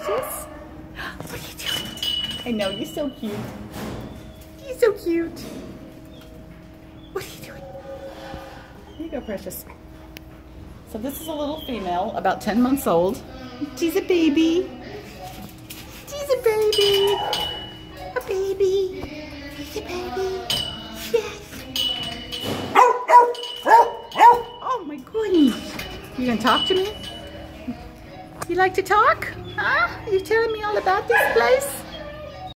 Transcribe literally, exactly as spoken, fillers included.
precious. What are you doing? I know, you're so cute. You're so cute. What are you doing? Here you go, precious. So this is a little female, about ten months old. She's a baby. She's a baby. A baby. She's a baby. Yes. Oh my goodness. You gonna talk to me? You like to talk? Huh? You telling me all about this place?